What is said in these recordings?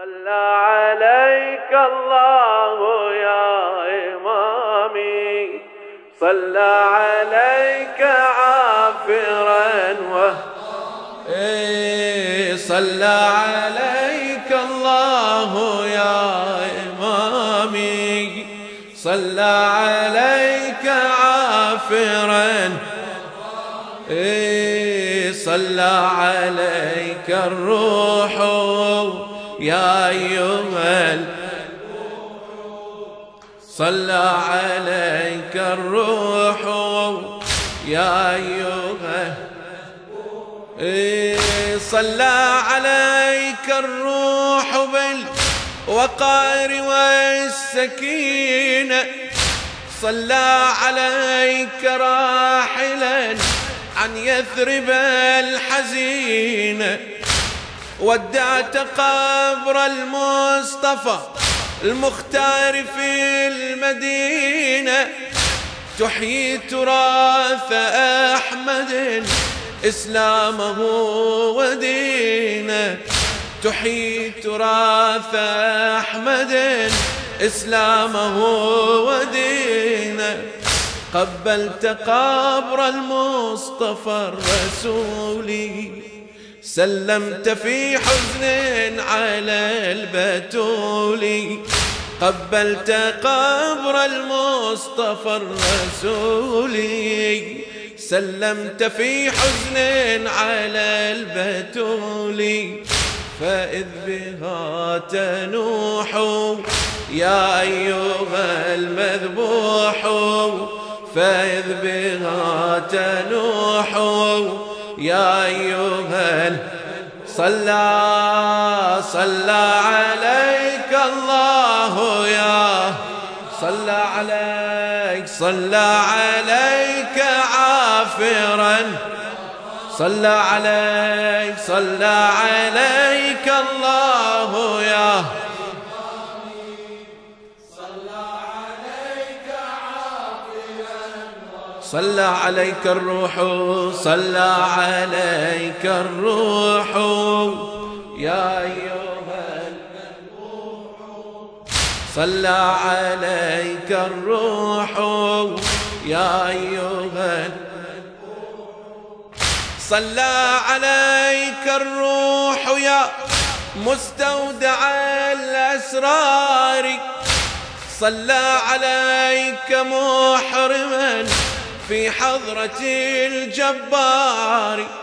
صلى عليك الله يا إمامي، صلى عليك عافرا صلى عليك الله يا إمامي، صلى عليك عافرا صلى عليك الروح يا أيها صلى عليك الروح يا أيها صلى عليك الروح بالوقار والسكينة، صلى عليك راحلا عن يثرب الحزينة، ودعت قبر المصطفى المختار في المدينة، تحيي تراث أحمد إسلامه ودينه، تحيي تراث أحمد إسلامه ودينه، قبلت قبر المصطفى الرسولي، سلمت في حزن على البتولي، قبلت قبر المصطفى الرسولي، سلمت في حزن على البتولي، فإذ بها تنوح يا أيها المذبوح، فإذ بها تنوح يا أيها صلى عليك الله يا صلى عليك عافرا صلى عليك الله يا صلى عليك الروح، صلى عليك الروح يا أيها المذبوح، صلى عليك الروح يا أيها صلى عليك الروح يا مستودع الأسرار، صلى عليك محرما في حضرة الجبار،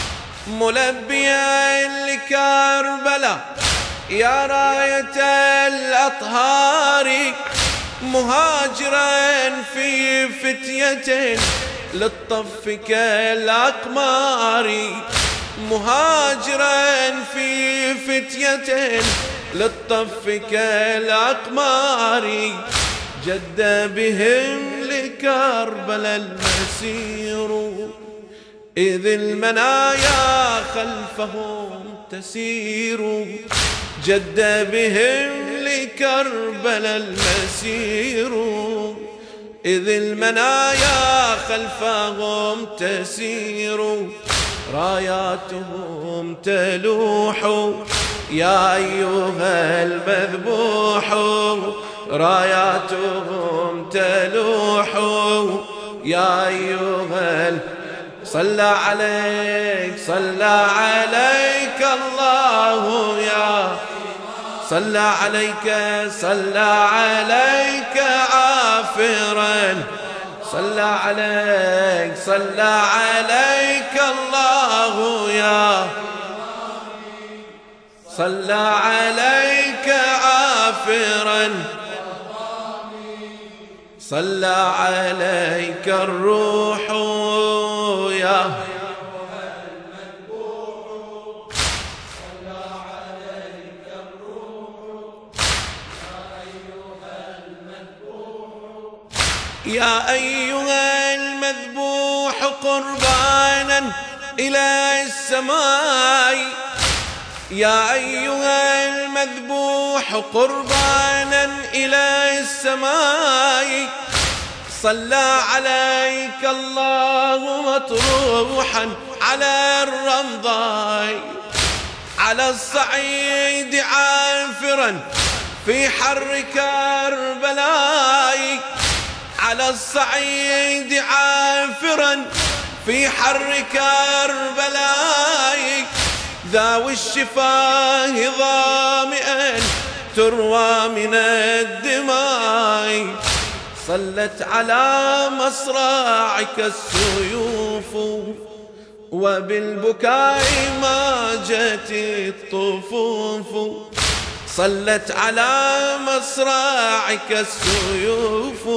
ملبيا لكربلاء يا راية الأطهار، مهاجرا في فتية للطف كالأقمار، مهاجرا في فتية للطف كالأقمار، جد بهم لكربلاء المسير، إذ المنايا خلفهم تسير، جد بهم لكربلاء المسير، إذ المنايا خلفهم تسير، راياتهم تلوح يا أيها المذبوح، راياتهم تلوح يا أيها صلى عليك الله يا صلى عليك عافرا صلى عليك الله يا صلى عليك عافرا صلى عليك الروح يا يا أيها المذبوح قربانا إلى السماء، يا أيها المذبوح قربانا إلى السماء، صلى عليك الله مطروحا على الرمضاء، على الصعيد عافر عافرا في حر كربلاء، على الصعيد عافرا في حر كربلاء، ذاوي الشفاه ظامئا تروى من الدماء. صلت على مصراعك السيوف وبالبكاء ماجت الطفوف. صلت على مصراعك السيوف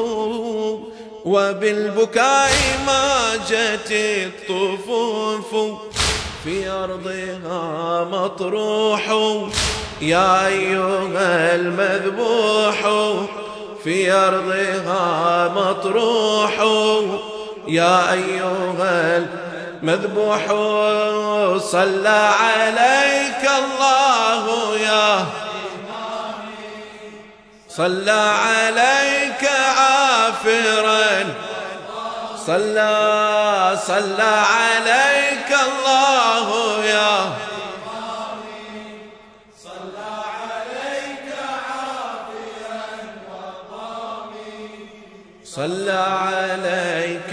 وبالبكاء ماجت الطفوف. في أرضها مطروح يا أيها المذبوح، في أرضها مطروح يا أيها المذبوح. صلى عليك الله يا صلى عليك عافرا، صلى عليك الله يا صلى عليك عافيا وضامي، صلى عليك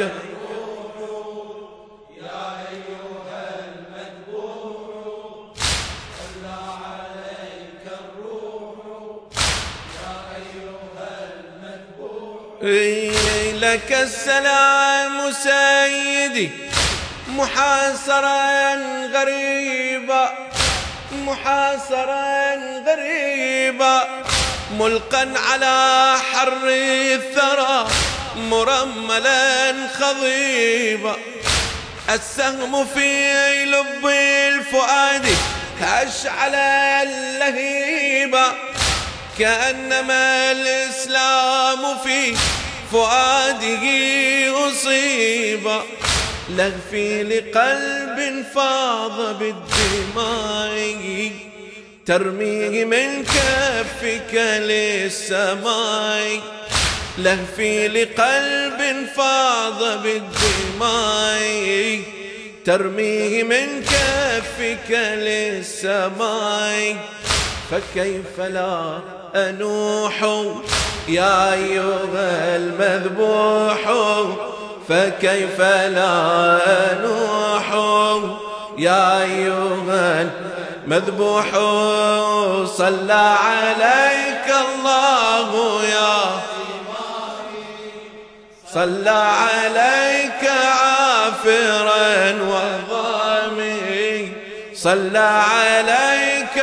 يا أيها المذبوح. صلى عليك الروح يا أيها المذبوح. لك السلام سيدي محاصرا غريبا، محاصرا غريبا، ملقا على حر الثرى مرملا خضيبا. السهم في لب الفؤاد أشعل اللهيبا، كأنما الإسلام في فؤاده أصيب. لهفي لقلب فاض بالدماء ترميه من كفك للسماء. لهفي لقلب فاض بالدماء ترميه من كفك للسماء. فكيف لا أنوح يا أيها المذبوح، فكيف لا أنوح يا أيها المذبوح. صلى عليك الله يا صلى عليك عافرا وضامي، صلى عليك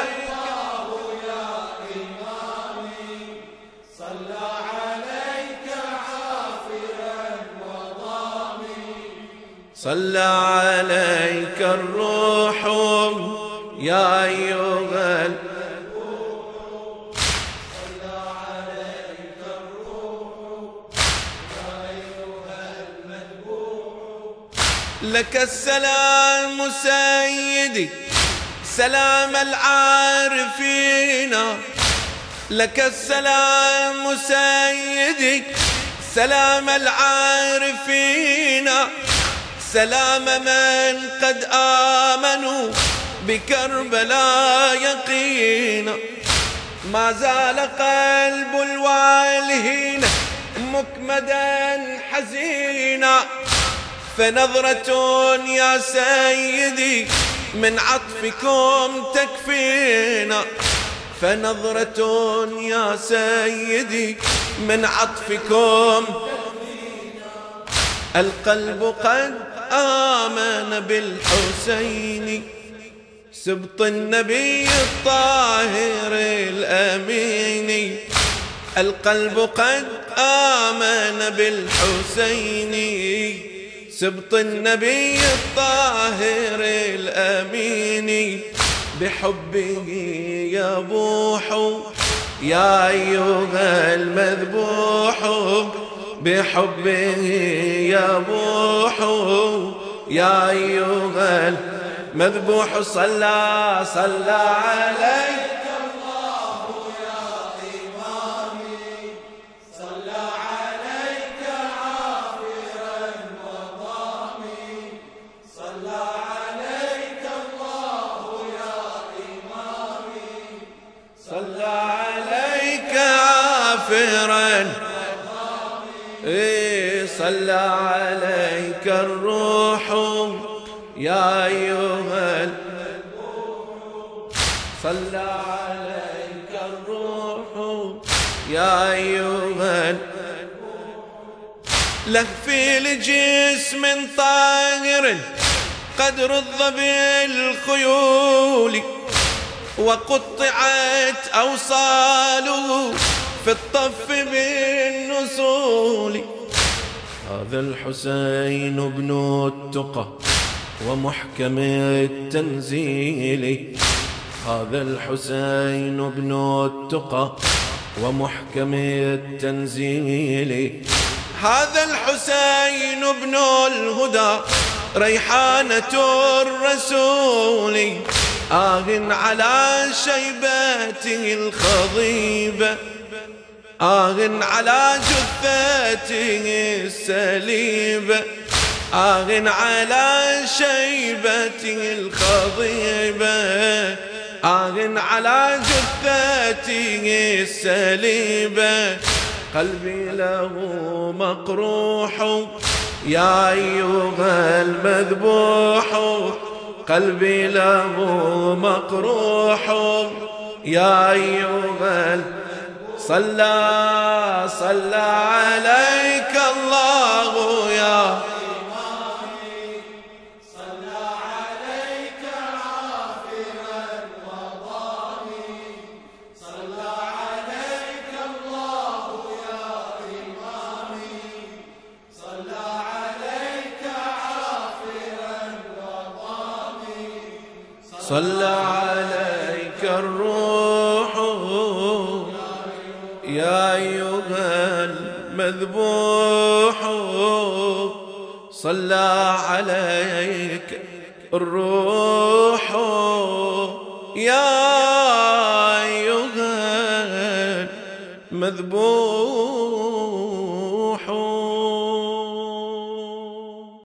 صلى عليك الروح يا أيها المذبوح. صلى عليك الروح يا أيها المذبوح. لك السلام سيدي سلام العارفين، لك السلام سيدي سلام العارفين، سلام من قد آمنوا بكربلاء يقينا. ما زال قلب الوالهين مكمدا حزينا، فنظرة يا سيدي من عطفكم تكفينا. فنظرة يا سيدي من عطفكم القلب قد آمن بالحسين سبط النبي الطاهر الأمين. القلب قد آمن بالحسين سبط النبي الطاهر الأمين. بحبه يبوح يا أيها المذبوح، بحبه يبوح يا أيها المذبوح. صلى عليك الله يا إمامي، صلى عليك عافرا وضامي، صلى عليك الله يا إمامي، صلى عليك عافرا صلى عليك الروح يا أيها صلى عليك الروح يا أيها لهفي لجسم طاهر قد رض بالخيول وقطعت أوصاله في الطف بالنسول. هذا الحسين بن التقى ومحكم التنزيل. هذا الحسين بن التقى ومحكم التنزيل. هذا الحسين بن الهدى ريحانة الرسول. على شيبته الخضيبة على جثته السليبة على شيبته الخضيبة على جثته السليبة. قلبي له مقروح يا أيها المذبوح. قلبي له مقروح يا أيها صلى عليك الله يا إمامي. صلى عليك عافرا وضامي. صلى عليك الله يا إمامي. صلى عليك عافرا وضامي. صلى عليك الروح يا أيها المذبوح. صلى عليك الروح يا أيها المذبوح.